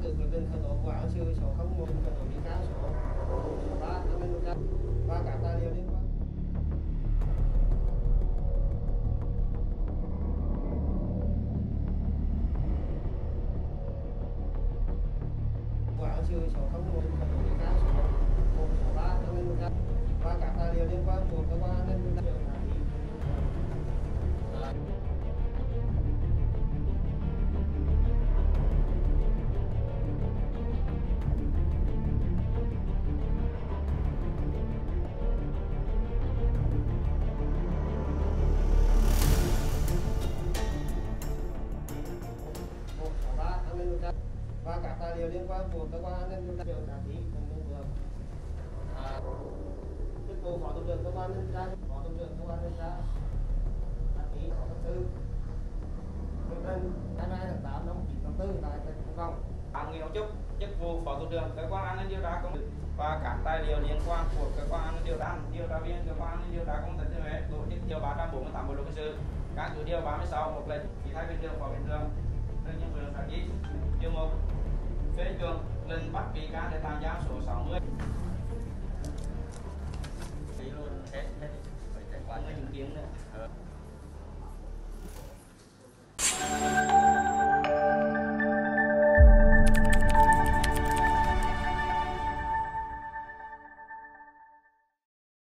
được quyết định khởi tố vụ án sự số 01 khởi tố bị can số 3 năm 2015 và các tài liệu liên quan. Vụ án sự số 01 khởi tố bị can số 163 năm 2015 và các tài liệu liên quan của cơ quan an ninh điều tra. Và các tài liệu liên quan của cơ quan an ninh điều tra ký cùng công vừa chức vụ phó thủ trưởng cơ quan an ninh điều tra, phó thủ trưởng cơ quan an ninh điều tra ký phó thứ tư quyết định 22 tháng 8 năm 1984 tại tỉnh Hải Phòng. Nguyễn Ngọc Trúc, chức vụ phó thủ trưởng cơ quan an ninh điều tra công và các tài liệu liên quan của cơ quan an ninh điều tra viên cơ quan an ninh điều tra công an tỉnh Thừa Thiên Huế tổ chức điều 348 bộ luật hình sự, căn cứ điều 36 một lệnh chỉ thay bình thường phó bình thường đương nhiên vừa phải ký. Điều 1 phê chuẩn lệnh bắt bị can để tạm giam số 60. Ký luôn hết phải trải qua những kiến nữa.